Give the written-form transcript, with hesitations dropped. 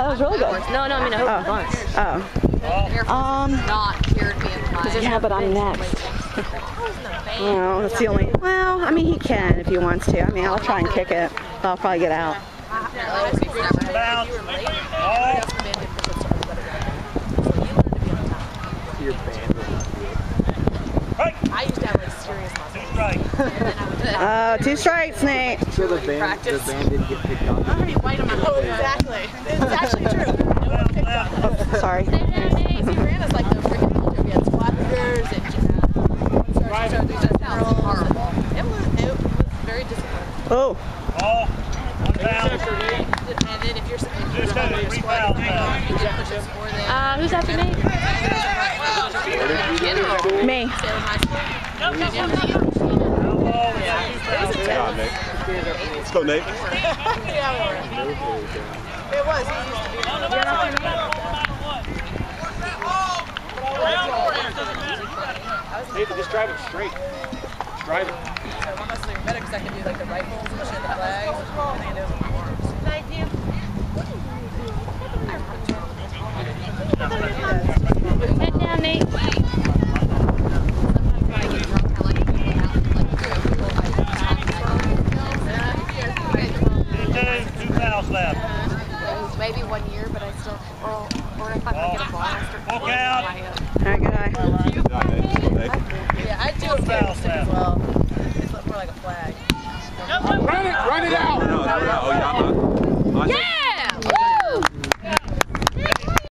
That was really good. No, I mean, I hope it wants. Not cured me of my. Yeah, but I'm next. Well, that's the only. Well, I mean, he can if he wants to. I mean, I'll try and kick it, but I'll probably get out. I used to have a serious muscle. 2 strikes, Nate. So the band didn't get picked up. Oh, exactly. It's actually true. No one picked up. Oh, sorry. He ran us like the freaking military. We had squad leaders and just horrible. It was very disappointing. Oh. And then if you're squad, you can push us more than. Who's after me? Me. Let's go, Nate. It was. He used to be. Nathan, just drive it straight. Drive it. One must be better because I can do like the rifles and shit, the flags, and they know the arms. Thank you. Head down, Nate.